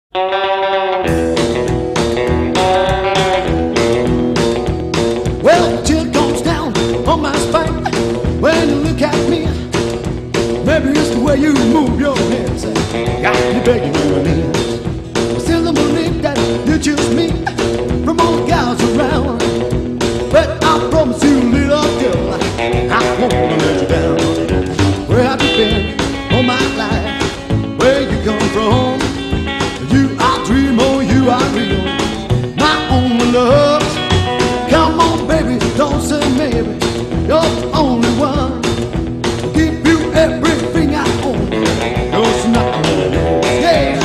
Well, chill comes down on my spine when you look at me. Maybe it's the way you move your hips. Got me begging your knees. Still I believe that you choose me from all the guys around. But I promise you, little girl, I won't let you down. Where have you been all my life? Where you come from? You are dream, oh you are real. My only love. Come on, baby, don't say maybe. You're the only one. I'll give you everything I own. It's not only yours, yeah.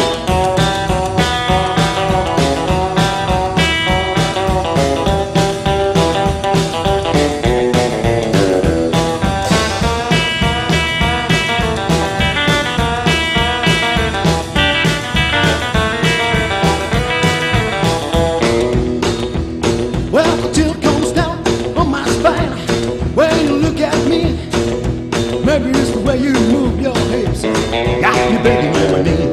Well, the chill comes down on my spine when you look at me. Maybe it's the way you move your hips. Got me begging on my knees.